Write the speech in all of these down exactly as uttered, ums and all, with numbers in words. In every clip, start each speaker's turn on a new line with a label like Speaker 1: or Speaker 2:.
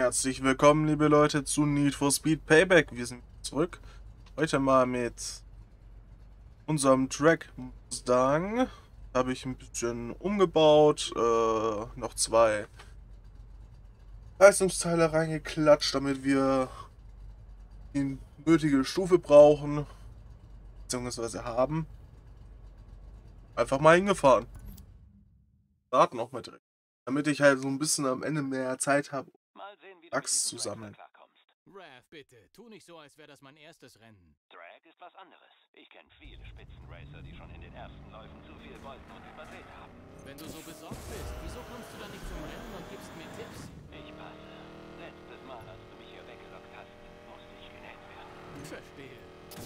Speaker 1: Herzlich willkommen, liebe Leute, zu Need for Speed Payback. Wir sind zurück. Heute mal mit unserem Track Mustang. Habe ich ein bisschen umgebaut, äh, noch zwei Leistungsteile reingeklatscht, damit wir die nötige Stufe brauchen, beziehungsweise haben. Einfach mal hingefahren. Starten auch mal direkt. Damit ich halt so ein bisschen am Ende mehr Zeit habe,
Speaker 2: Mal sehen, wie du mit
Speaker 1: Axt
Speaker 2: diesem
Speaker 1: zu
Speaker 2: Drag
Speaker 1: sammeln.
Speaker 2: klarkommst.
Speaker 3: Rav, bitte, tu nicht so, als wäre das mein erstes Rennen.
Speaker 2: Drag ist was anderes. Ich kenne viele Spitzenracer, die schon in den ersten Läufen zu viel wollten und überdreht haben.
Speaker 3: Wenn du so besorgt bist, wieso kommst du dann nicht zum Rennen und gibst mir Tipps?
Speaker 2: Ich passe. Letztes Mal, als du mich hier weggelockt hast, musste ich genäht werden.
Speaker 3: Verstehe.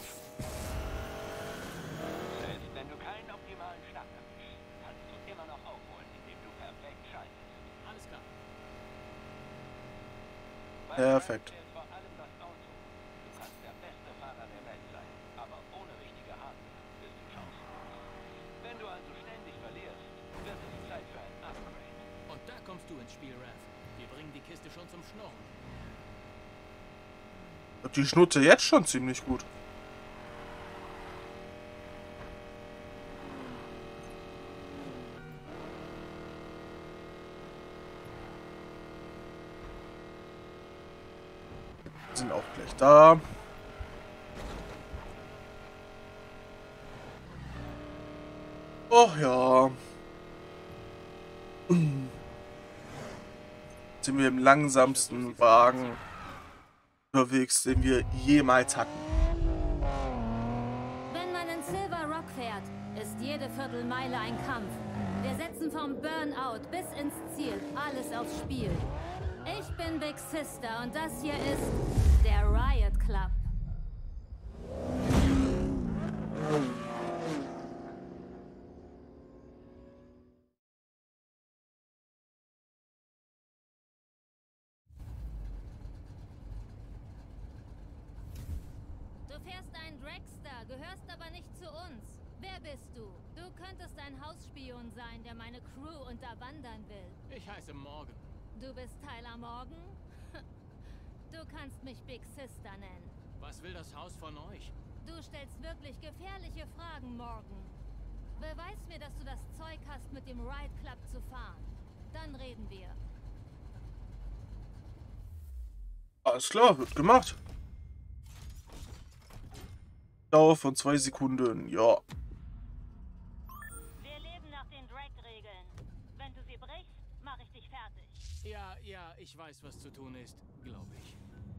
Speaker 2: Selbst wenn du keinen optimalen Start erwischst, kannst du immer noch aufholen, indem du perfekt schaltest.
Speaker 3: Alles klar.
Speaker 2: Bei
Speaker 1: Perfekt.
Speaker 2: Drag zählt vor allem das Auto. Du kannst der beste Fahrer der Welt sein, aber ohne richtige Hardware bist du chancenlos. Wenn du also ständig verlierst, wird es Zeit für ein Upgrade.
Speaker 3: Und da kommst du ins Spiel, Rav. Wir bringen die Kiste schon zum Schnurren.
Speaker 1: Ich hab die Schnute jetzt schon ziemlich gut. Sind auch gleich da. Och ja. Sind wir im langsamsten Wagen unterwegs, den wir jemals hatten.
Speaker 4: Wenn man in Silver Rock fährt, ist jede Viertelmeile ein Kampf. Wir setzen vom Burnout bis ins Ziel alles aufs Spiel. Ich bin Big Sister und das hier ist der Riot Club. Du fährst einen Dragster, gehörst aber nicht zu uns. Wer bist du? Du könntest ein Hausspion sein, der meine Crew unterwandern will.
Speaker 3: Ich heiße Morgan.
Speaker 4: Du bist Tyler Morgan? Du kannst mich Big Sister nennen.
Speaker 3: Was will das Haus von euch?
Speaker 4: Du stellst wirklich gefährliche Fragen, Morgan. Beweis mir, dass du das Zeug hast, mit dem Riot Club zu fahren. Dann reden wir.
Speaker 1: Alles klar, wird gemacht. Dauer von zwei Sekunden, ja.
Speaker 4: Wir leben nach den Drag-Regeln. Wenn du sie brichst, mache ich dich fertig.
Speaker 3: Ja, ja, ich weiß, was zu tun ist, glaube ich.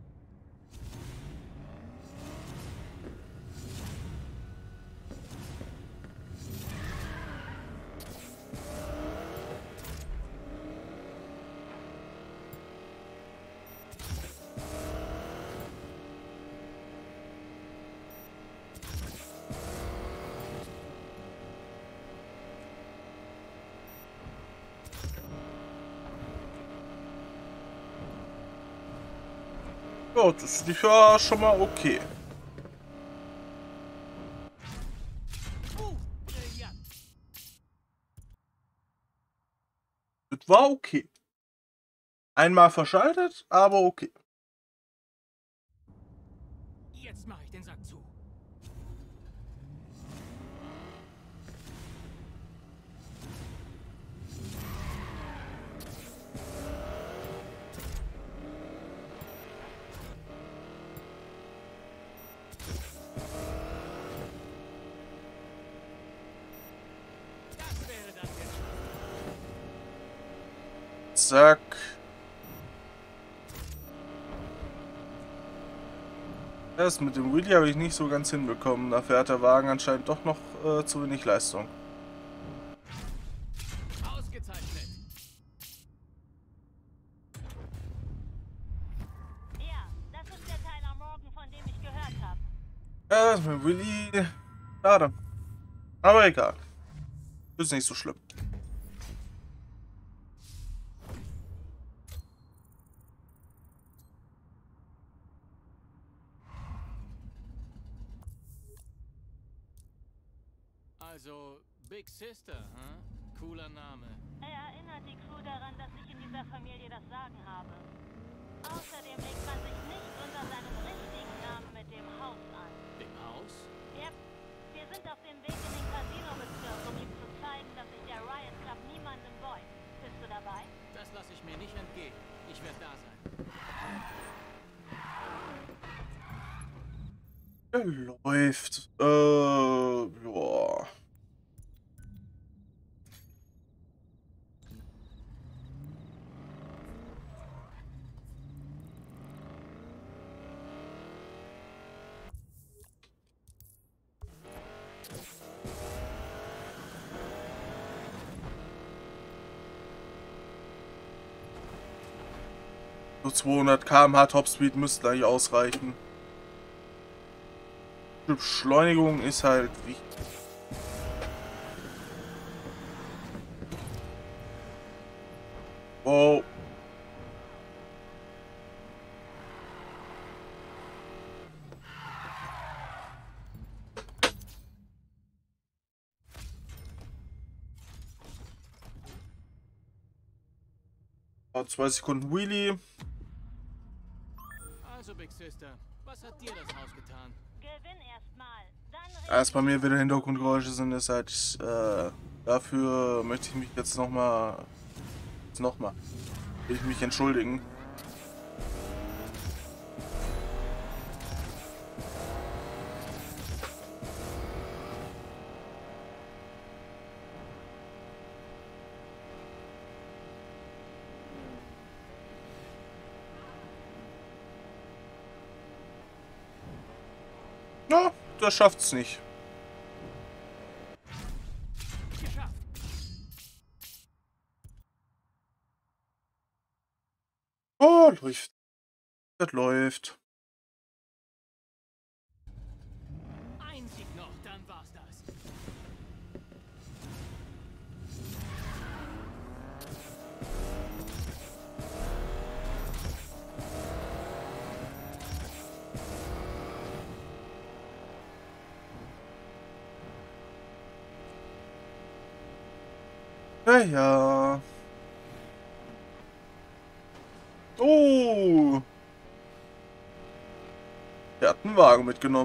Speaker 1: Ja, das ist ja schon mal okay.
Speaker 3: Uh, brillant.
Speaker 1: Das war okay. Einmal verschaltet, aber okay.
Speaker 3: Jetzt mache ich den Sack zu. Das wäre dann jetzt.
Speaker 1: Zack. Das mit dem Wheelie habe ich nicht so ganz hinbekommen. Dafür hat der Wagen anscheinend doch noch äh, zu wenig Leistung.
Speaker 3: Ausgezeichnet.
Speaker 4: Ja, das ist der Tyler Morgan, von dem ich gehört habe.
Speaker 1: Ja, das mit dem Wheelie. Schade. Aber egal. Ist nicht so schlimm.
Speaker 3: Also, Big Sister, hm? Cooler Name.
Speaker 4: Er erinnert die Crew daran, dass ich in dieser Familie das Sagen habe.
Speaker 5: Außerdem legt man sich nicht unter seinem richtigen Namen mit dem Haus an.
Speaker 3: Dem Haus?
Speaker 5: Yep. Wir sind auf dem Weg in den Casino-Bezirk, um ihm zu zeigen, dass sich der Riot Club niemandem beugt. Bist du dabei?
Speaker 3: Das lasse ich mir nicht entgehen. Ich werde da sein.
Speaker 1: Der läuft. Äh, ja. So zweihundert Kilometer pro Stunde Topspeed müsste eigentlich ausreichen. Die Beschleunigung ist halt wichtig. Wow. Zwei Sekunden Wheelie.
Speaker 3: Also, Big Sister, was hat dir das Haus getan?
Speaker 5: Gewinn erstmal. Dann
Speaker 1: Als bei mir wieder Hintergrundgeräusche sind, ist halt, äh, dafür möchte ich mich jetzt nochmal, jetzt nochmal, will ich mich entschuldigen. Ja, das schafft's nicht.
Speaker 3: Geschafft.
Speaker 1: Oh, läuft. Das läuft.
Speaker 3: Ein Sieg noch, dann war's das.
Speaker 1: Ja, ja. Oh. Der hat einen Wagen mitgenommen.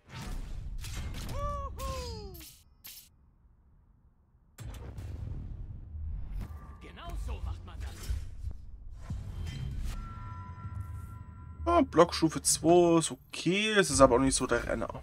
Speaker 3: Genau so macht man das.
Speaker 1: Ja, Blockstufe zwei ist okay, es ist aber auch nicht so der Renner.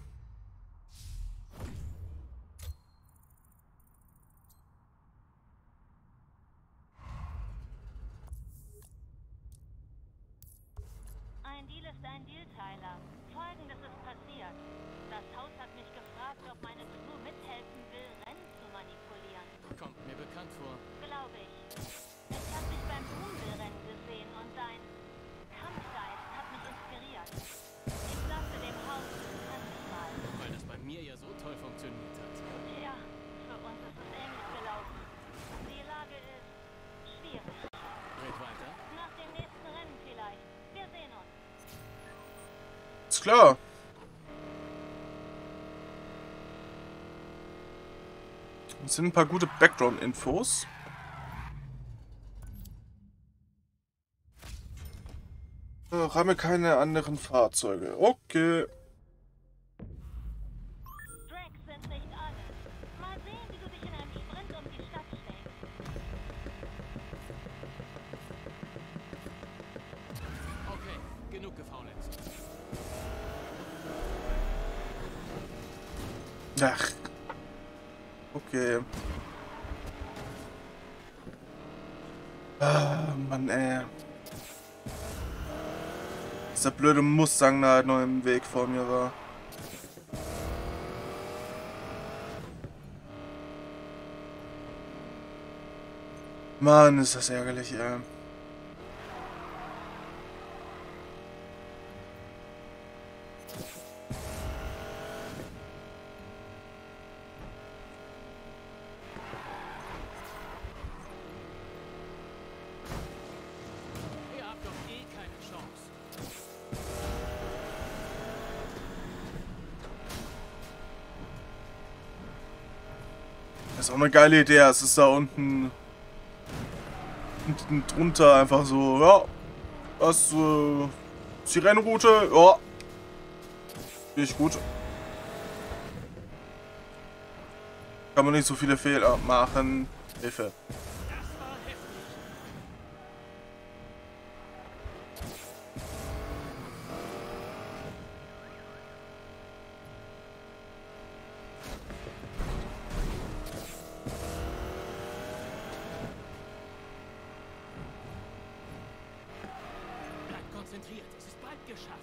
Speaker 5: Ein Deal ist ein Deal, Tyler. Folgendes ist passiert. Das Haus hat mich gefragt, ob meine Crew mithelfen will, Rennen zu manipulieren.
Speaker 3: Kommt mir bekannt vor.
Speaker 5: Glaube ich. Ich habe dich beim Boomville-Rennen gesehen und dein Kampfgeist hat mich inspiriert. Ich dachte dem Haus, du kannst mal.
Speaker 3: Weil das bei mir ja so toll funktioniert hat.
Speaker 5: Tja, für uns ist es ähnlich gelaufen. Die Lage ist schwierig.
Speaker 3: Red weiter.
Speaker 5: Nach dem nächsten Rennen vielleicht. Wir sehen uns.
Speaker 1: Ist klar. Das sind ein paar gute Background-Infos. Ach, haben wir keine anderen Fahrzeuge. Okay.
Speaker 5: Drags sind nicht alles. Mal sehen, wie du dich in einem Sprint um die Stadt schlägst.
Speaker 3: Okay, genug gefaulenzt.
Speaker 1: Ach. Okay. Ah, Mann, ey. Dieser blöde Mustang da halt noch im Weg vor mir war. Mann, ist das ärgerlich, ey.
Speaker 3: Ihr habt doch eh keine Chance.
Speaker 1: Das ist auch eine geile Idee. Es ist da unten, unten drunter einfach so, ja, Das, äh, Sirenenroute, ja. Finde ich gut. Kann man nicht so viele Fehler machen. Hilfe.
Speaker 3: Bleib konzentriert, es ist bald geschafft.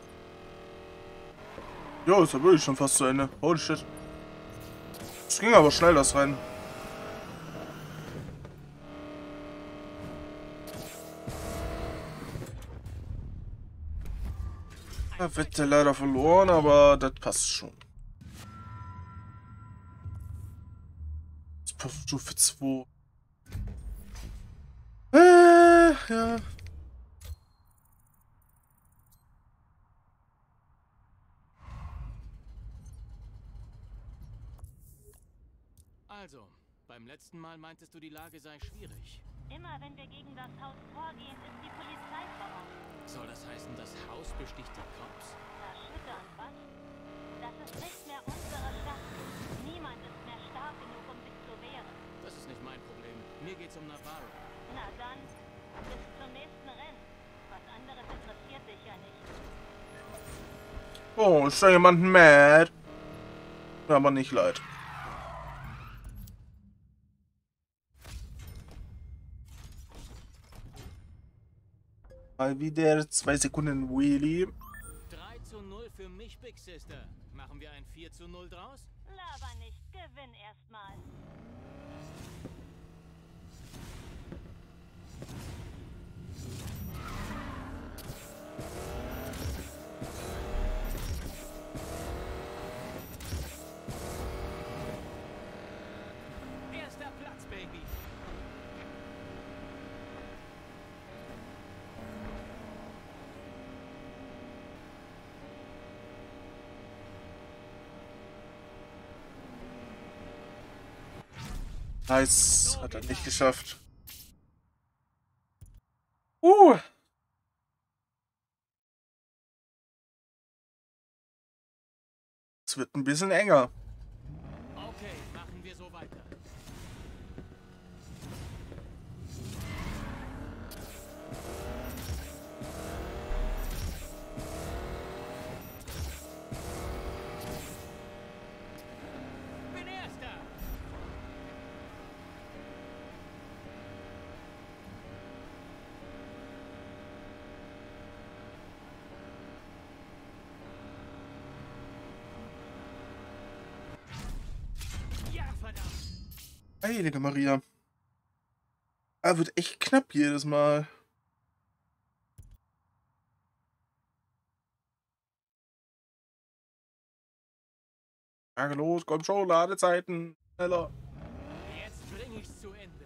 Speaker 1: Jo, ist ja wirklich schon fast zu Ende. Holy shit. Es ging aber schnell, das Rennen. Da wird der leider verloren, aber das passt schon. Stufe zwei. Äh, ja.
Speaker 3: Also, beim letzten Mal meintest du, die Lage sei schwierig.
Speaker 5: Immer wenn wir gegen das Haus vorgehen, ist die Polizei vor Ort.
Speaker 3: Soll das heißen, das Haus besticht die Cops?
Speaker 5: Erschütternd, was? Das ist nicht mehr unsere Stadt. Niemand ist mehr stark genug, um sich zu wehren.
Speaker 3: Das ist nicht mein Problem. Mir geht's um Navarro.
Speaker 5: Na dann, bis zum nächsten Rennen. Was anderes interessiert dich ja nicht.
Speaker 1: Oh, ist da jemand mad? Tut mir aber nicht leid. Mal wieder zwei Sekunden Wheelie.
Speaker 3: drei zu null für mich, Big Sister. Machen wir ein vier zu null draus?
Speaker 5: Laber nicht, gewinn erstmal.
Speaker 3: Erster Platz, Baby.
Speaker 1: Nice, hat er nicht geschafft. Uh. Es wird ein bisschen enger.
Speaker 3: Okay, machen wir so weiter. Bin Erster. Ja, verdammt.
Speaker 1: Heilige Maria. Er wird echt knapp jedes Mal. Ja, los, komm schon, Ladezeiten. Schneller.
Speaker 3: Jetzt bring ich's zu Ende.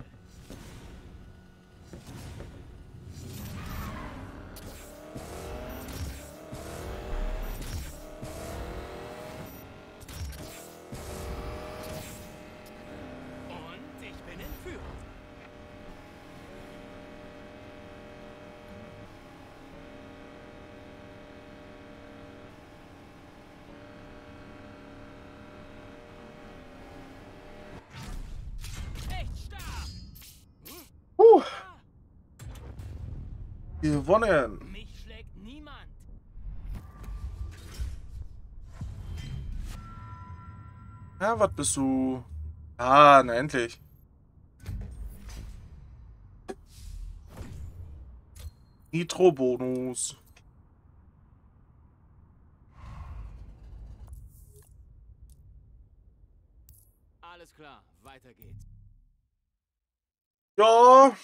Speaker 3: Und ich bin in Führung. Echt stark.
Speaker 1: Uh,
Speaker 3: Ah,
Speaker 1: gewonnen.
Speaker 3: mich schlägt niemand.
Speaker 1: Ja, was bist du? Ah, na endlich. Nitro-Bonus.
Speaker 3: Alles klar, weiter geht's.
Speaker 1: Ja.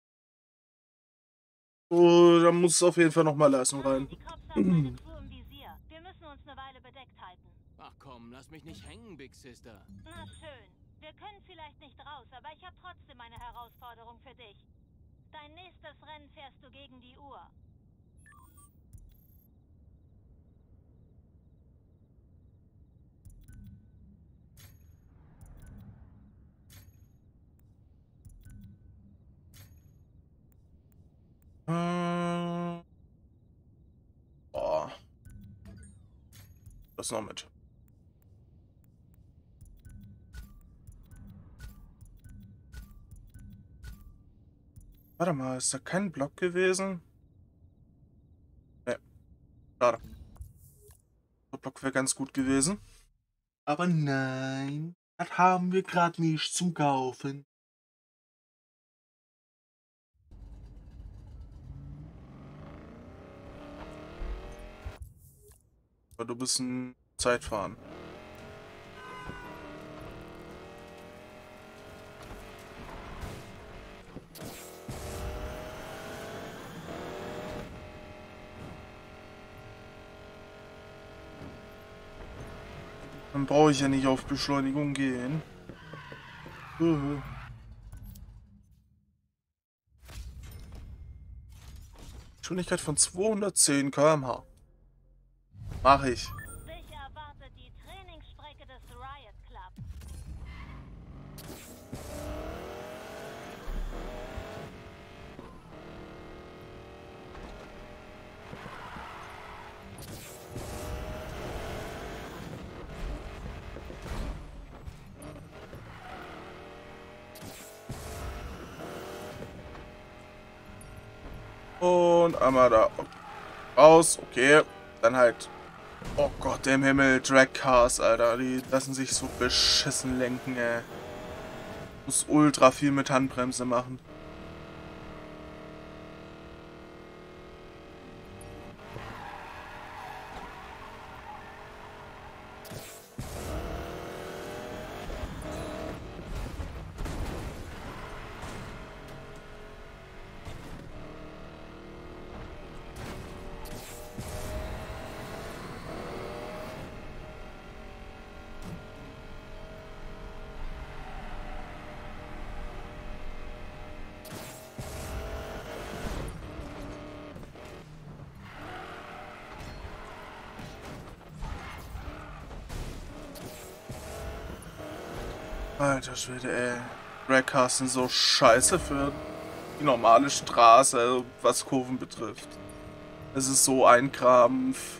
Speaker 1: Oh, da muss auf jeden Fall noch mal Leistung rein.
Speaker 5: Die Cops haben meine Crew im Visier. Wir müssen uns eine Weile bedeckt halten.
Speaker 3: Ach komm, lass mich nicht hängen, Big Sister.
Speaker 5: Na schön. Wir können vielleicht nicht raus, aber ich habe trotzdem eine Herausforderung für dich. Dein nächstes Rennen fährst du gegen die Uhr.
Speaker 1: Äh, Das noch mit. Warte mal, ist da kein Block gewesen? Ne, schade. Der Block wäre ganz gut gewesen. Aber nein, das haben wir gerade nicht zum Kaufen. Aber du bist ein Zeitfahren. Dann brauche ich ja nicht auf Beschleunigung gehen. Uh. Geschwindigkeit von zweihundertzehn Kilometer pro Stunde. Mach ich.
Speaker 5: Dich erwartet die Trainingsstrecke des Riot Club.
Speaker 1: Und einmal da raus. Okay. Dann halt. Oh Gott, im Himmel. Dragcars, Alter. Die lassen sich so beschissen lenken, ey. Muss ultra viel mit Handbremse machen. Alter Schwede, ey. Dragcars sind so scheiße für die normale Straße, was Kurven betrifft. Es ist so ein Krampf.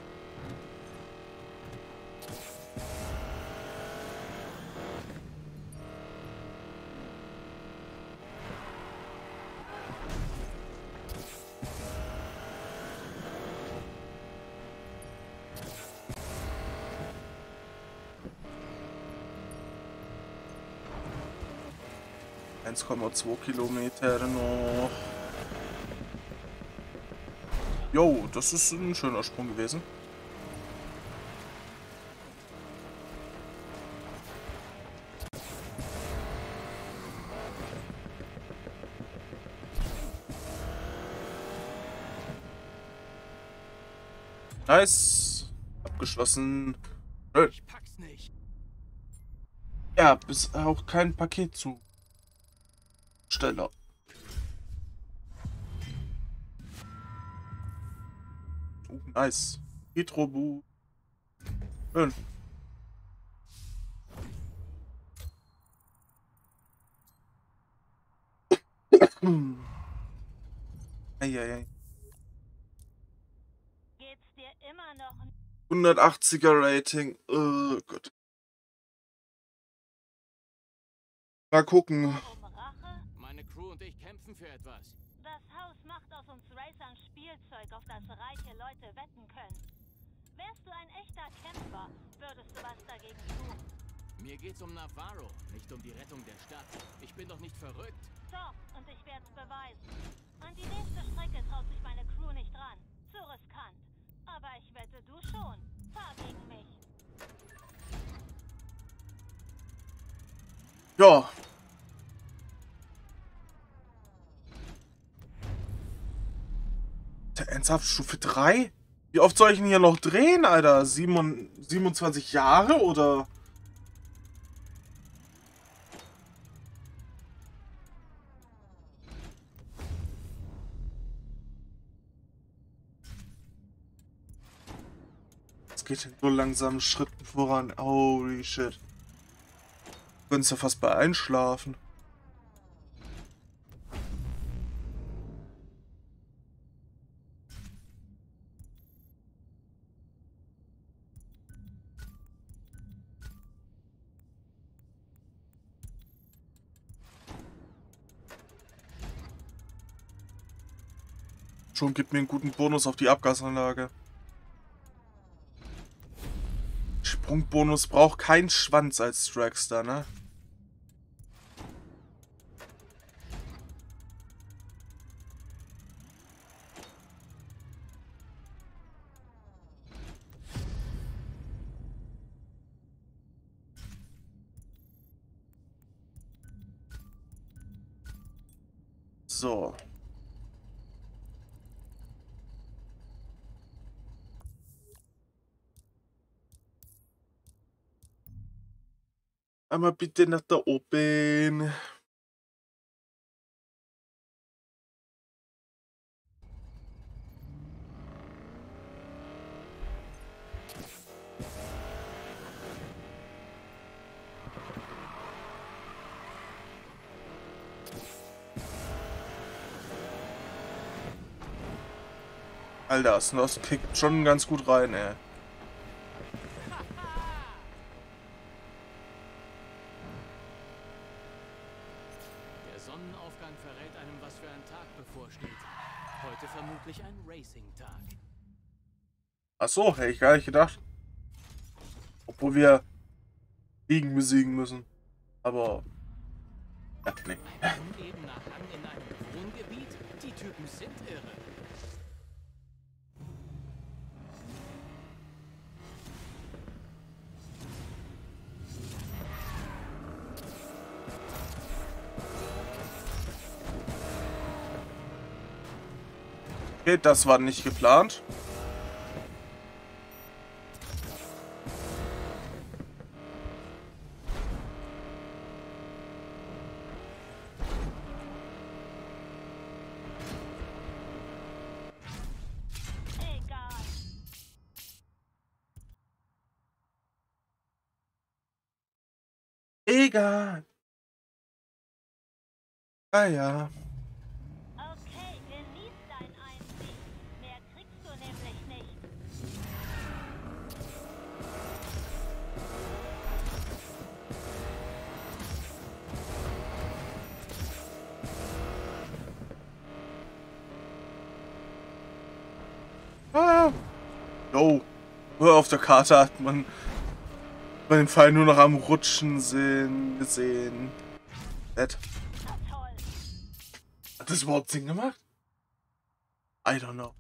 Speaker 1: eins Komma zwei Kilometer noch. Jo, das ist ein schöner Sprung gewesen. Nice. Abgeschlossen. Schön.
Speaker 3: Ich pack's nicht.
Speaker 1: Ja, bis auch kein Paket zu. Steller. Oh, nice. Petrobu. Schön. Eieiei.
Speaker 5: Geht's dir immer noch
Speaker 1: hundertachtziger Rating. Oh Gott. Mal gucken.
Speaker 5: um Rache?
Speaker 3: Meine Crew und ich kämpfen für etwas.
Speaker 5: Das Haus macht aus uns Racern Spielzeug, auf das reiche Leute wetten können. Wärst du ein echter Kämpfer, würdest du was dagegen tun.
Speaker 3: Mir geht's um Navarro, nicht um die Rettung der Stadt. Ich bin doch nicht verrückt.
Speaker 5: Doch, und ich werde es beweisen. An die nächste Strecke traut sich meine Crew nicht ran. Zu riskant. Aber ich wette, du schon. Fahr gegen mich.
Speaker 1: Ja. Der Ernsthaft Stufe drei? Wie oft soll ich denn hier noch drehen, Alter? siebenundzwanzig Jahre oder? Es geht in so langsamen Schritten voran. Holy shit. Du könntest ja fast bei einschlafen. schon gibt mir einen guten Bonus auf die Abgasanlage. Sprungbonus braucht keinen Schwanz als Dragster, ne? So. Einmal bitte nach da oben. Alter, Snos kickt schon ganz gut rein, ey.
Speaker 3: Der Sonnenaufgang verrät einem, was für ein Tag bevorsteht. Heute vermutlich ein Racing-Tag.
Speaker 1: Ach so, hätte ich gar nicht gedacht. Obwohl wir Fliegen besiegen müssen. Aber... Ja, nee.
Speaker 3: Ein unebener Hang in einem Wohngebiet? Die Typen sind irre.
Speaker 1: Okay, das war nicht geplant.
Speaker 5: Egal.
Speaker 1: Egal. Ah ja.
Speaker 5: Okay, genieß dein Einziehen. Mehr kriegst du nämlich nicht.
Speaker 1: Ah. Jo. Auf der Karte hat man bei dem Fall nur noch am Rutschen sehen, gesehen. Nett.
Speaker 5: Na toll.
Speaker 1: Hat das überhaupt Sinn gemacht? I don't know.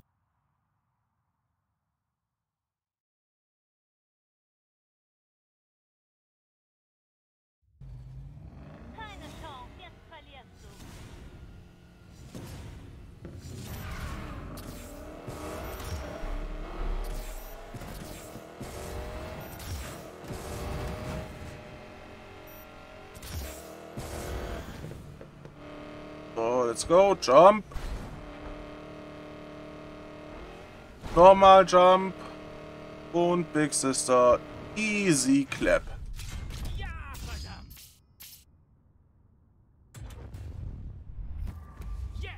Speaker 5: Keine Chance, jetzt verlierst du.
Speaker 1: So, let's go. Jump. Normal Jump. Und Big Sister. Easy Clap.
Speaker 3: Ja, verdammt! Yes!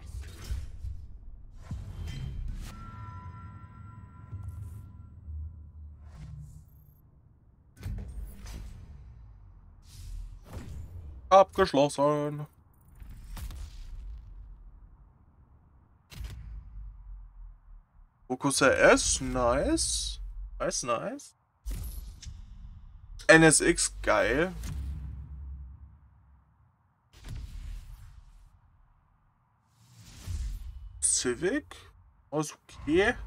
Speaker 1: Abgeschlossen. Focus R S. Nice. Nice, nice. N S X. Geil. Civic. Ist okay.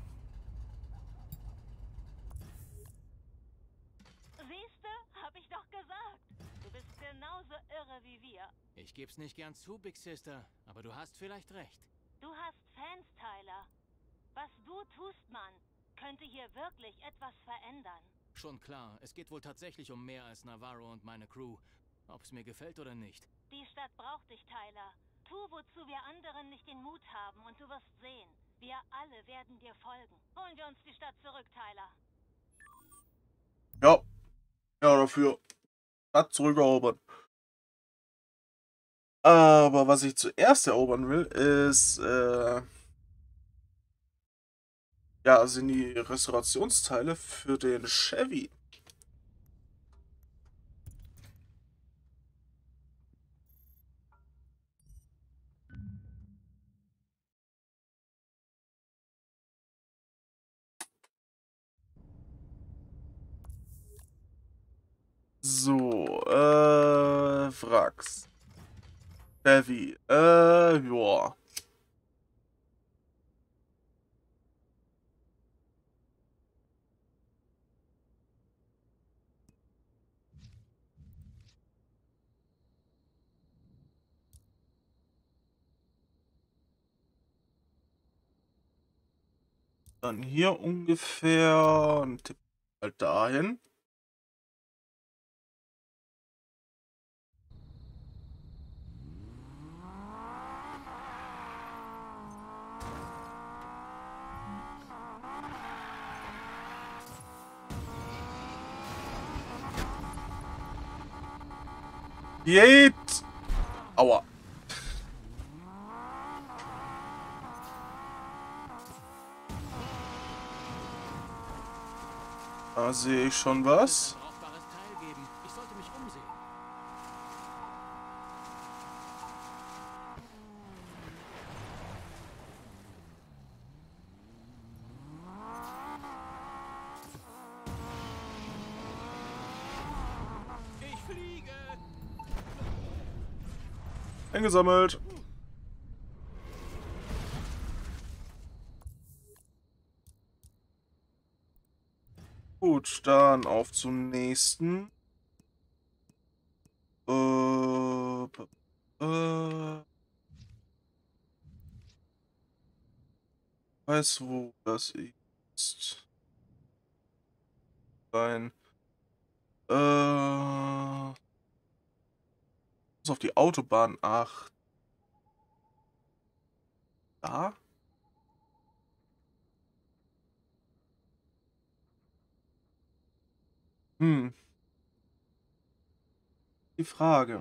Speaker 5: Siehste, hab ich doch gesagt. Du bist genauso irre wie wir.
Speaker 3: Ich geb's nicht gern zu, Big Sister, aber du hast vielleicht recht.
Speaker 5: Du hast Fans, Tyler. Was du tust, Mann, könnte hier wirklich etwas verändern.
Speaker 3: Schon klar, es geht wohl tatsächlich um mehr als Navarro und meine Crew. Ob's mir gefällt oder nicht.
Speaker 5: Die Stadt braucht dich, Tyler. Tu, wozu wir anderen nicht den Mut haben, und du wirst sehen. Wir alle werden dir folgen. Holen wir uns die Stadt zurück, Tyler.
Speaker 1: Ja. Ja, dafür. Stadt zurückerobern. Aber was ich zuerst erobern will, ist, äh, ja, sind die Restaurationsteile für den Chevy. Wracks. Heavy. Äh, joa. Dann hier ungefähr ein Tipp halt dahin. Geht! Aua. Da sehe ich schon was.
Speaker 3: Brauchbares Teil geben. Ich sollte mich umsehen. Ich fliege.
Speaker 1: Eingesammelt. Gut, dann auf zum nächsten. Äh, äh, weiß, wo das ist. Ein. Äh, muss auf die Autobahn achten. Da? Hm. Die Frage.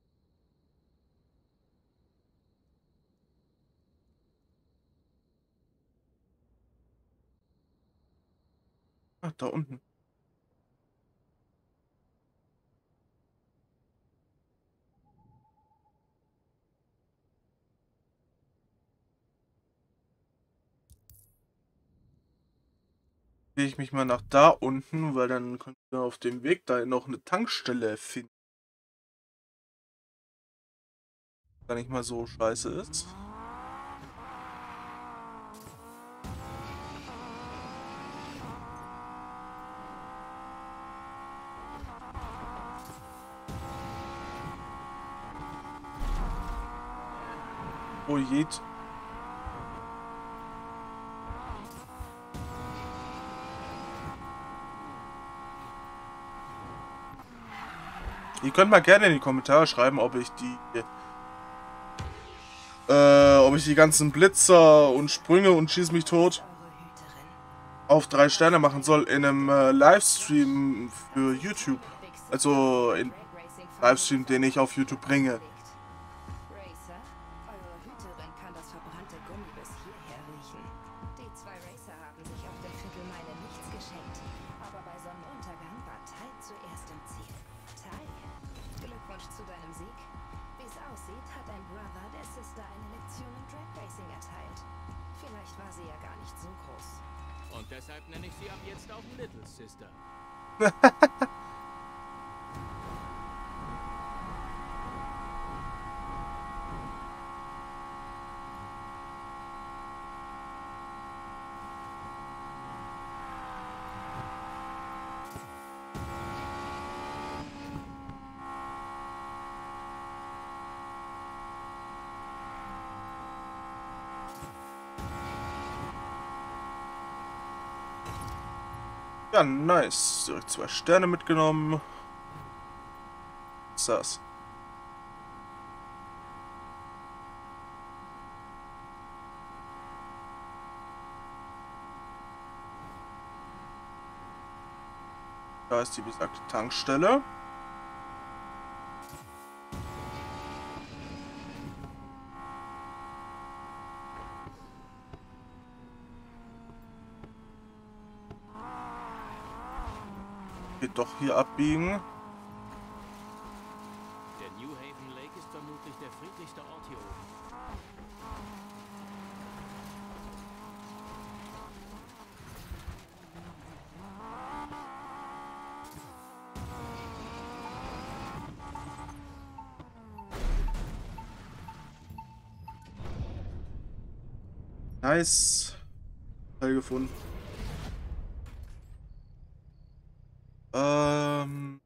Speaker 1: Ach, da unten. Gehe ich mich mal nach da unten, weil dann können wir auf dem Weg da noch eine Tankstelle finden. Gar nicht mal so scheiße ist. Oh je. Ihr könnt mal gerne in die Kommentare schreiben, ob ich die äh, ob ich die ganzen Blitzer und Sprünge und schieß mich tot auf drei Sterne machen soll in einem äh, Livestream für YouTube. Also in Livestream, den ich auf YouTube bringe.
Speaker 6: Racer, eure Hüterin kann das verbrannte Gummi bis hierher riechen. Die zwei Racer haben sich auf der Viertelmeile nichts geschenkt. Aber bei Sonnenuntergang war Ty zuerst im Ziel. Ty, Glückwunsch zu deinem Sieg. Wie es aussieht, hat dein Brother der Sister eine Lektion im Drag Racing erteilt. Vielleicht war sie ja gar nicht so groß.
Speaker 3: Und deshalb nenne ich sie ab jetzt auch Little Sister.
Speaker 1: Ja, nice. Direkt zwei Sterne mitgenommen. Was ist das? Da ist die besagte Tankstelle. Geht doch hier abbiegen.
Speaker 3: Der New Haven Lake ist vermutlich der friedlichste Ort hier oben.
Speaker 1: Nice. Teil gefunden. Ähm.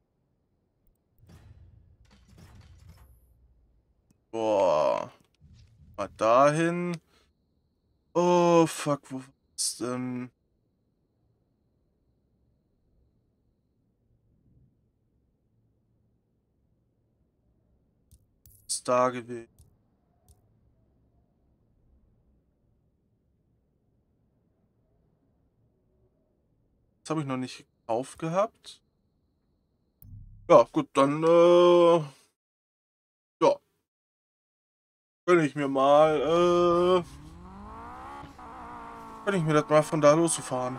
Speaker 1: Boah. Mal dahin. Oh, fuck, wo ist denn? Ist da gewesen. Das habe ich noch nicht gekauft gehabt. Ja, gut, dann, äh, ja. Gönn ich mir mal, äh, gönn ich mir das mal von da loszufahren.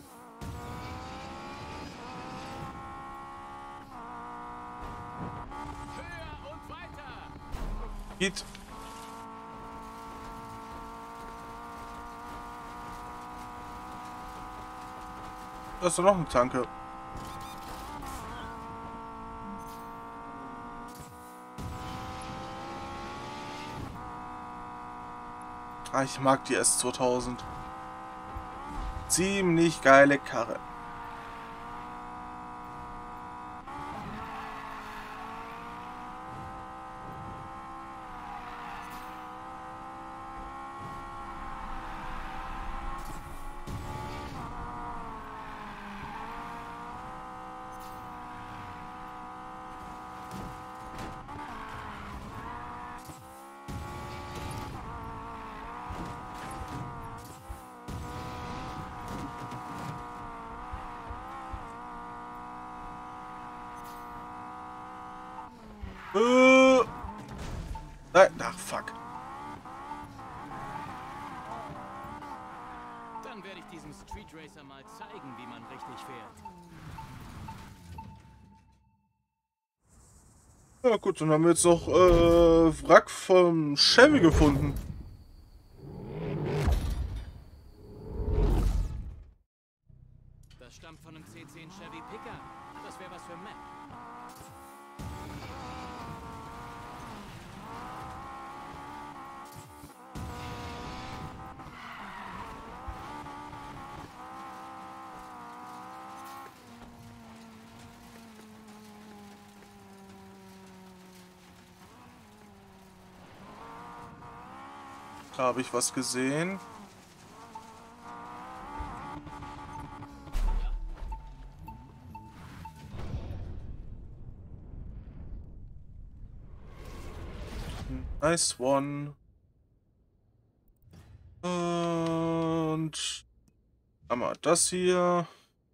Speaker 3: Höher und weiter!
Speaker 1: Geht. Da ist doch noch eine Tanke. Ah, ich mag die S zweitausend. Ziemlich geile Karre. Äh. Nein, ach fuck.
Speaker 3: Dann werde ich diesem Street Racer mal zeigen, wie man richtig fährt.
Speaker 1: Ja gut, dann haben wir jetzt noch äh, Wrack vom Chevy gefunden.
Speaker 3: Das stammt von einem C zehn Chevy Pickup. Das wäre was für Mac.
Speaker 1: Da habe ich was gesehen. Nice one. Und einmal das hier.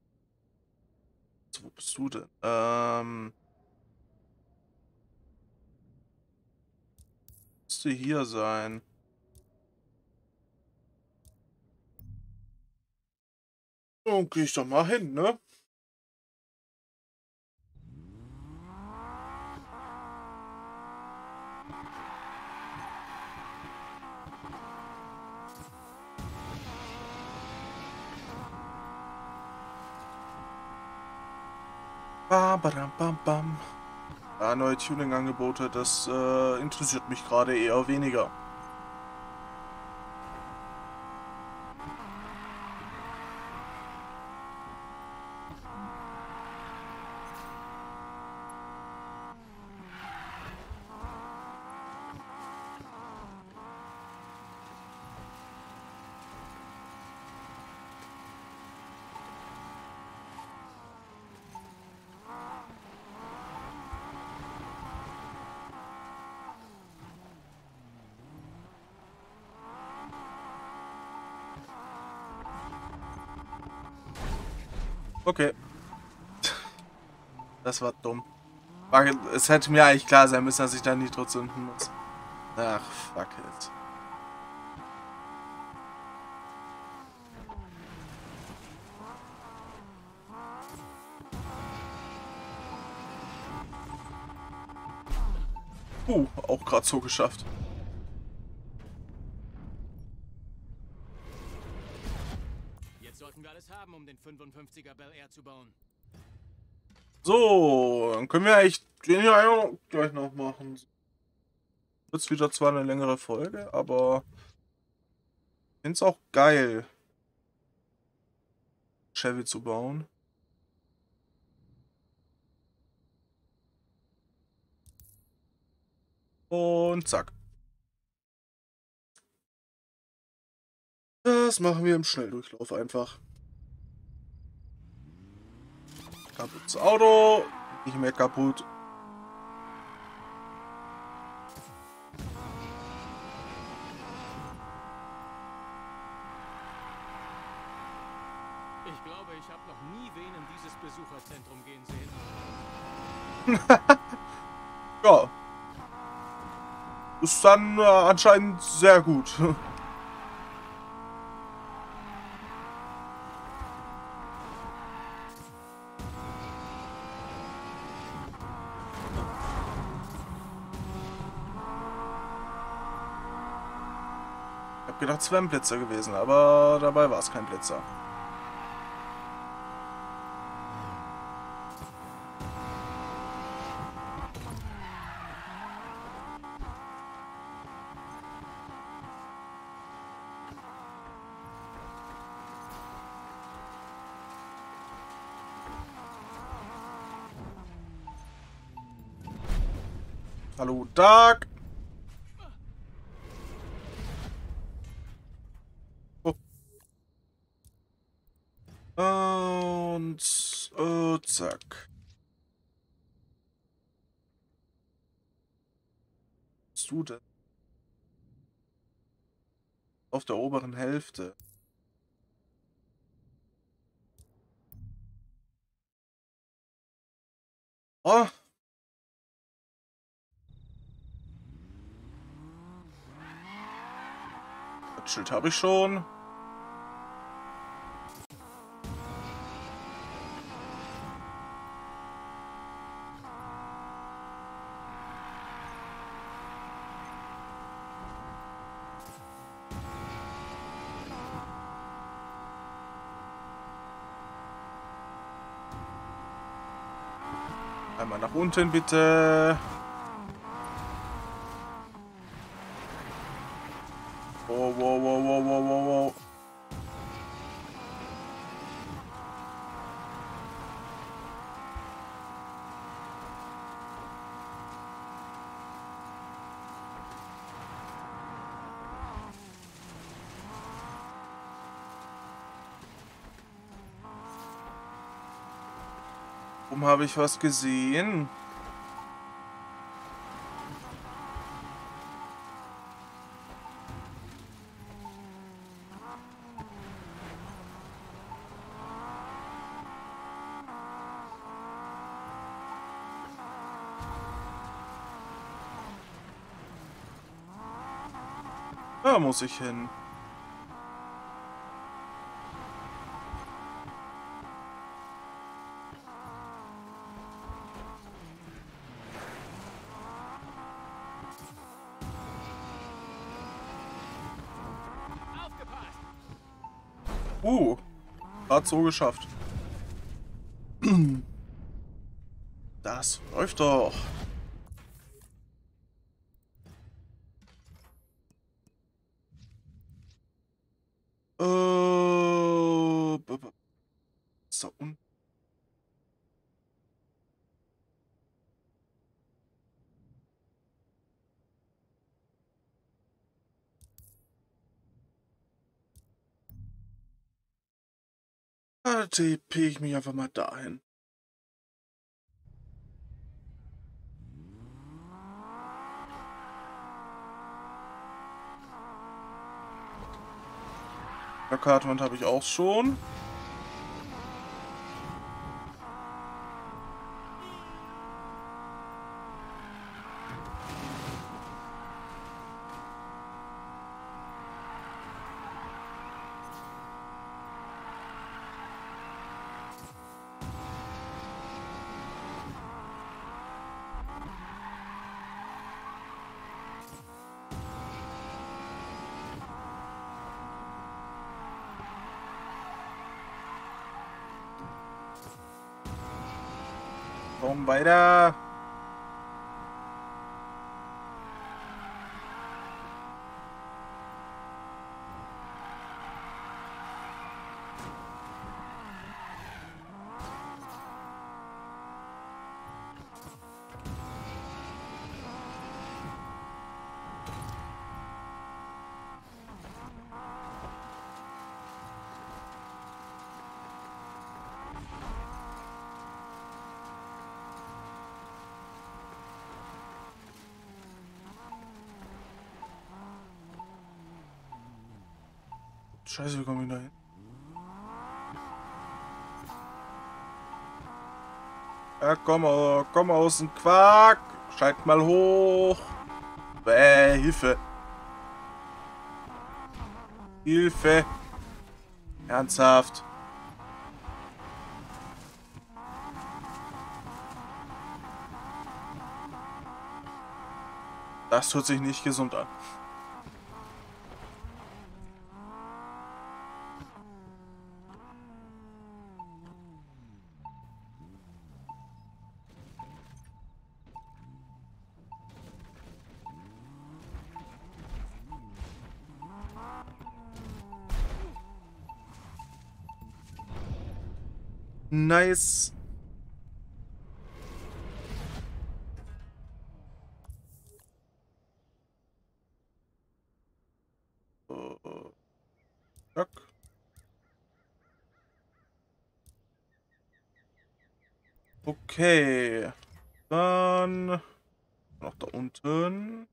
Speaker 1: Wo bist du denn? Ähm. Müsste hier sein. Und geh ich doch mal hin, ne? Bam, badam, bam, bam. Ja, neue Tuning-Angebote, das äh, interessiert mich gerade eher weniger. Okay. Das war dumm. Es hätte mir eigentlich klar sein müssen, dass ich da Nitro zünden muss. Ach, fuck it. Uh, auch gerade so geschafft.
Speaker 3: Jetzt sollten wir alles haben, um den fünfundfünfziger Bel Air zu bauen.
Speaker 1: So, dann können wir eigentlich den hier auch gleich noch machen. Wird wieder zwar eine längere Folge, aber finde es auch geil, Chevy zu bauen. Und zack. Das machen wir im Schnelldurchlauf einfach. Kaputtes Auto. Nicht mehr kaputt.
Speaker 3: Ich glaube, ich habe noch nie wen in dieses Besucherzentrum gehen sehen.
Speaker 1: Ja. Ist dann äh, anscheinend sehr gut. Ich hab gedacht, es wäre ein Blitzer gewesen, aber dabei war es kein Blitzer. Hallo, Dark. Oh. Und oh, zack. Was bist du denn? Auf der oberen Hälfte. Oh. Das Schild habe ich schon. Einmal nach unten, bitte. Wow, wow, wow, wow, wow, wow, wow. Warum habe ich was gesehen? Da muss ich hin. Uh, hat so geschafft. Das läuft doch. Äh, b- b- ist da unten? Da tippe ich mich einfach mal dahin. Plakatwand habe ich auch schon. Warum weiter? Scheiße, wie komme ich da hin? Ja, komm, äh, komm aus dem Quark. Steig mal hoch. Bäh, Hilfe. Hilfe. Ernsthaft. Das hört sich nicht gesund an. Nice. Uh, zack. Okay. Dann noch da unten.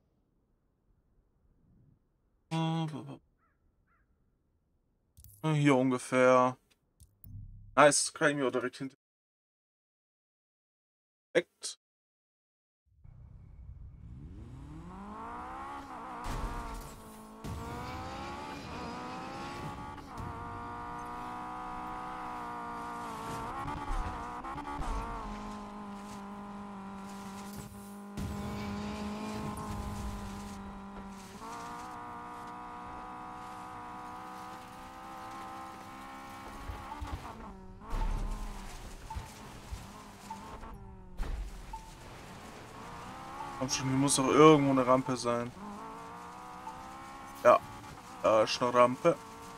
Speaker 1: Hier ungefähr. Nice, kann ich mir auch direkt hinter. Perfekt. Komm schon, hier muss doch irgendwo eine Rampe sein. Ja, da ist eine Rampe.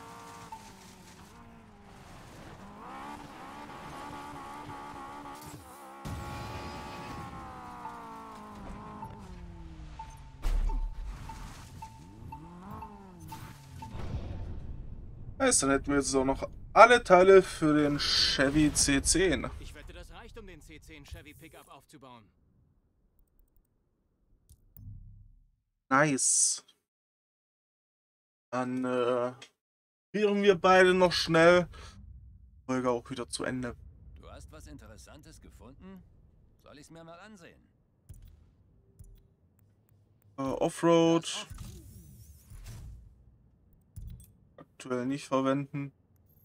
Speaker 1: Nice, dann hätten wir jetzt auch noch alle Teile für den Chevy C zehn.
Speaker 3: Ich wette, das reicht, um den C zehn Chevy Pickup aufzubauen.
Speaker 1: Nice. Dann äh, frieren wir beide noch schnell. Folge auch wieder zu Ende.
Speaker 2: Du hast was Interessantes gefunden? Soll ich es mir mal ansehen?
Speaker 1: Äh, Offroad. Aktuell nicht verwenden.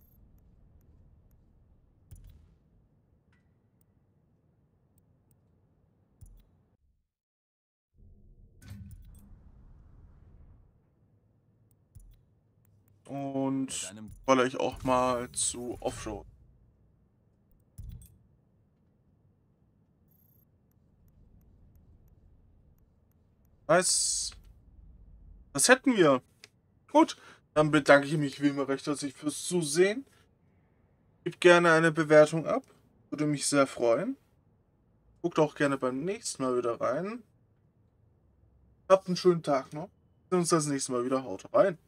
Speaker 1: Und rolle ich auch mal zu Offroad. Nice. Das hätten wir. Gut, dann bedanke ich mich wie immer recht herzlich fürs Zusehen. Gebt gerne eine Bewertung ab. Würde mich sehr freuen. Guckt auch gerne beim nächsten Mal wieder rein. Habt einen schönen Tag noch. Wir sehen uns das nächste Mal wieder. Haut rein.